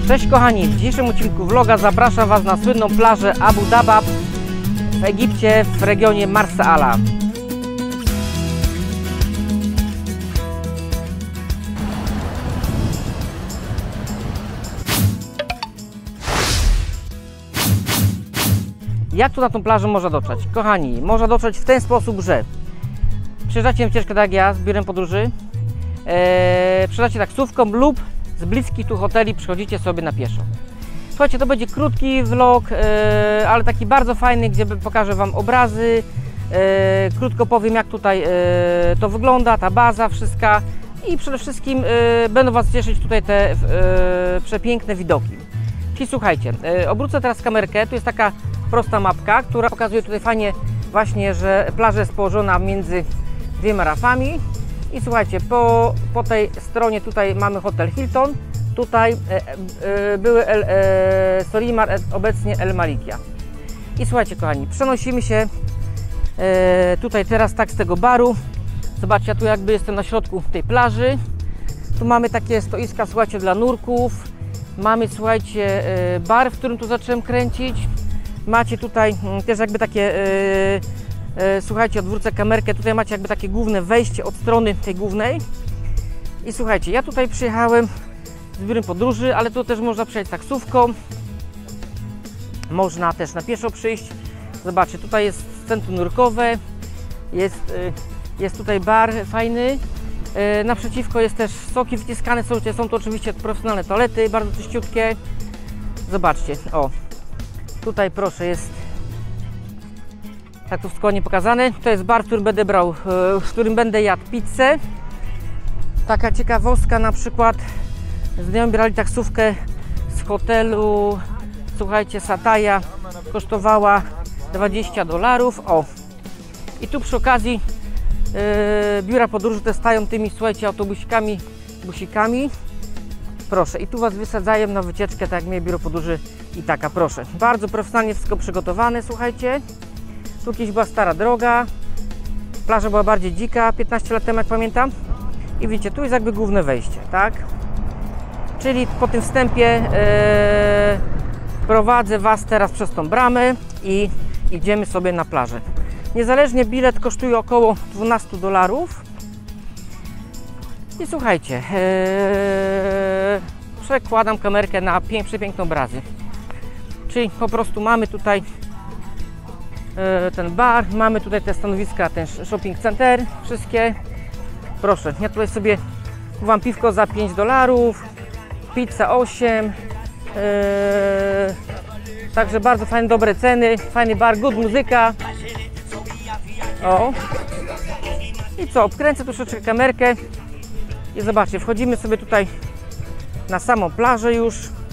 Cześć kochani, w dzisiejszym odcinku vloga zapraszam Was na słynną plażę Abu Dabab w Egipcie w regionie Marsa Ala. Jak tu na tą plażę można dotrzeć? Kochani, można dotrzeć w ten sposób, że przyjeżdżacie na wycieczkę tak jak ja z biurem podróży, przyjeżdżacie taksówką lub z bliskich tu hoteli przychodzicie sobie na pieszo. Słuchajcie, to będzie krótki vlog, ale taki bardzo fajny, gdzie pokażę Wam obrazy, krótko powiem jak tutaj to wygląda, ta baza wszystka i przede wszystkim będą Was cieszyć tutaj te przepiękne widoki. Czyli słuchajcie, obrócę teraz kamerkę, tu jest taka prosta mapka, która pokazuje tutaj fajnie właśnie, że plaża jest położona między dwiema rafami. I słuchajcie, po tej stronie tutaj mamy hotel Hilton, tutaj były Solimar, obecnie El Malikia. I słuchajcie kochani, przenosimy się tutaj teraz tak z tego baru. Zobaczcie, ja tu jakby jestem na środku tej plaży. Tu mamy takie stoiska, słuchajcie, dla nurków. Mamy, słuchajcie, bar, w którym tu zacząłem kręcić. Macie tutaj też jakby takie słuchajcie, odwrócę kamerkę, tutaj macie jakby takie główne wejście od strony tej głównej. I słuchajcie, ja tutaj przyjechałem z biurem podróży, ale tu też można przejść taksówką. Można też na pieszo przyjść. Zobaczcie, tutaj jest centrum nurkowe, jest tutaj bar fajny. Naprzeciwko jest też soki wyciskane, są to oczywiście profesjonalne toalety, bardzo czyściutkie. Zobaczcie, o, tutaj proszę jest tak tu wszystko nie pokazane. To jest bar, w którym będę jadł pizzę. Taka ciekawostka, na przykład znajomym brali taksówkę z hotelu, słuchajcie, Sataja, kosztowała $20. O! I tu przy okazji biura podróży te stają tymi, słuchajcie, autobusikami, busikami. Proszę, i tu Was wysadzają na wycieczkę, tak jak mnie biuro podróży i taka, proszę. Bardzo profesjonalnie wszystko przygotowane, słuchajcie. Tu kiedyś była stara droga, plaża była bardziej dzika, 15 lat temu jak pamiętam. I widzicie, tu jest jakby główne wejście, tak? Czyli po tym wstępie prowadzę Was teraz przez tą bramę i idziemy sobie na plażę. Niezależnie bilet kosztuje około $12. I słuchajcie, przekładam kamerkę na przepiękne obrazy. Czyli po prostu mamy tutaj ten bar, mamy tutaj te stanowiska, ten shopping center, wszystkie. Proszę, ja tutaj sobie kuwam piwko za $5, pizza 8, także bardzo fajne, dobre ceny, fajny bar, good muzyka. O. I co, obkręcę troszeczkę kamerkę i zobaczcie, wchodzimy sobie tutaj na samą plażę już.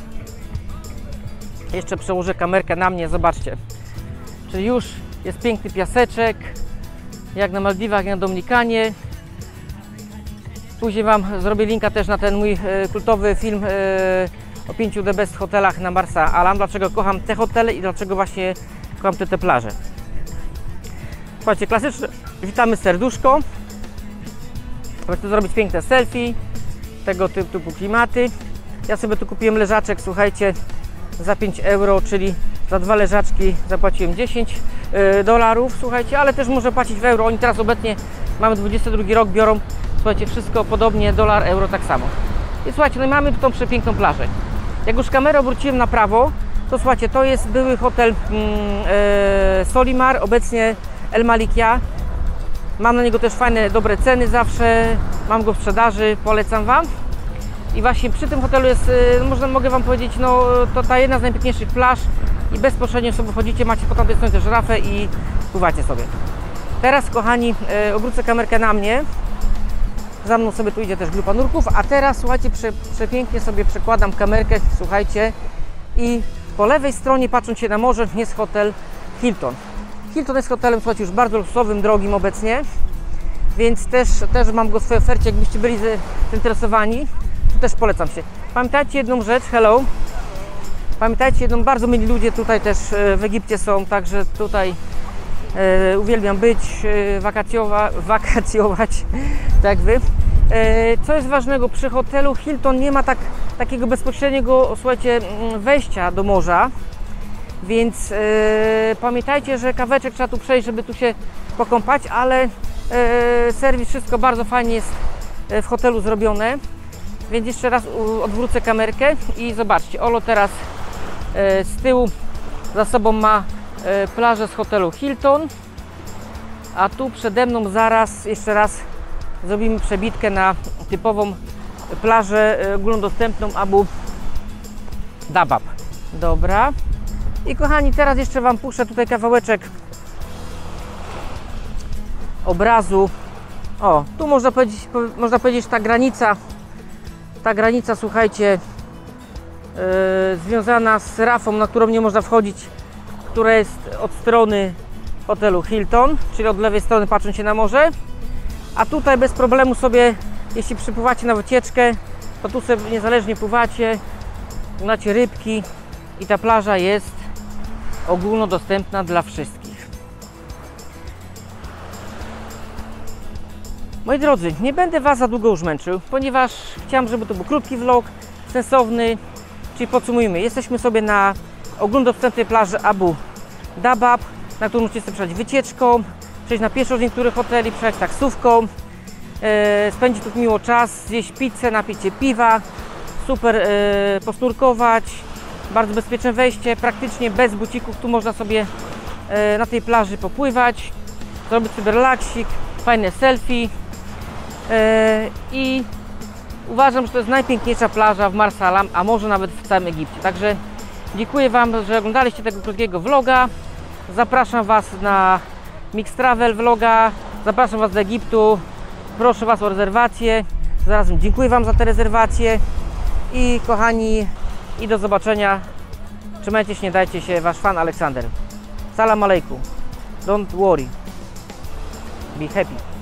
Jeszcze przełożę kamerkę na mnie, zobaczcie. Czyli już jest piękny piaseczek, jak na Maldiwach, jak na Dominikanie. Później Wam zrobię linka też na ten mój kultowy film o 5 the best hotelach na Marsa Ala. Dlaczego kocham te hotele i dlaczego właśnie kocham te plaże. Słuchajcie, klasyczne, witamy serduszko. Chcę zrobić piękne selfie, tego typu klimaty. Ja sobie tu kupiłem leżaczek, słuchajcie, za €5, czyli za 2 leżaczki zapłaciłem $10, słuchajcie, ale też można płacić w euro. Oni teraz obecnie, mamy 22 rok, biorą, słuchajcie, wszystko podobnie, dolar, euro tak samo. I słuchajcie, no i mamy tu tą przepiękną plażę. Jak już kamerę obróciłem na prawo, to słuchajcie, to jest były hotel Solimar, obecnie El Malikia. Mam na niego też fajne, dobre ceny zawsze, mam go w sprzedaży, polecam Wam. I właśnie przy tym hotelu jest, mogę Wam powiedzieć, no to ta jedna z najpiękniejszych plaż i bezpośrednio sobie wchodzicie, macie po tamtej stronie też rafę i pływacie sobie. Teraz kochani, obrócę kamerkę na mnie, za mną sobie tu idzie też grupa nurków, a teraz słuchajcie, przepięknie sobie przekładam kamerkę, słuchajcie, i po lewej stronie, patrząc się na morze, jest hotel Hilton. Hilton jest hotelem, słuchajcie, już bardzo luksusowym, drogim obecnie, więc też mam go w swojej ofercie, jakbyście byli zainteresowani, to też polecam się. Pamiętajcie jedną rzecz, hello, pamiętajcie jedną, bardzo mili ludzie tutaj też w Egipcie są, także tutaj uwielbiam być, wakacjować, tak jak Wy. Co jest ważnego, przy hotelu Hilton nie ma tak takiego bezpośredniego, słuchajcie, wejścia do morza, więc pamiętajcie, że kawałeczek trzeba tu przejść, żeby tu się pokąpać, ale serwis, wszystko bardzo fajnie jest w hotelu zrobione. Więc jeszcze raz odwrócę kamerkę i zobaczcie, Olo teraz z tyłu za sobą ma plażę z hotelu Hilton, a tu przede mną zaraz jeszcze raz zrobimy przebitkę na typową plażę ogólnodostępną Abu Dabab. Dobra. I kochani, teraz jeszcze Wam puszczę tutaj kawałeczek obrazu. O, tu można powiedzieć ta granica, słuchajcie, związana z rafą, na którą nie można wchodzić, która jest od strony hotelu Hilton, czyli od lewej strony patrząc się na morze, a tutaj bez problemu sobie, jeśli przypływacie na wycieczkę, to tu sobie niezależnie pływacie, macie rybki i ta plaża jest ogólnodostępna dla wszystkich. Moi drodzy, nie będę Was za długo już męczył, ponieważ chciałem, żeby to był krótki vlog, sensowny, czyli podsumujmy. Jesteśmy sobie na ogólnodostępnej plaży Abu Dabab, na którą możecie sobie przejść wycieczką, przejść na pieszo z niektórych hoteli, przejść taksówką, spędzić tu miło czas, zjeść pizzę, napić się piwa, super posturkować, bardzo bezpieczne wejście, praktycznie bez bucików, tu można sobie na tej plaży popływać, zrobić sobie relaksik, fajne selfie i uważam, że to jest najpiękniejsza plaża w Marsa Alam, a może nawet w całym Egipcie. Także dziękuję Wam, że oglądaliście tego krótkiego vloga. Zapraszam Was na Mix Travel vloga, zapraszam Was do Egiptu, proszę Was o rezerwację. Zarazem dziękuję Wam za te rezerwacje i kochani, i do zobaczenia. Trzymajcie się, nie dajcie się, Wasz fan Aleksander. Salam alejkum. Don't worry. Be happy.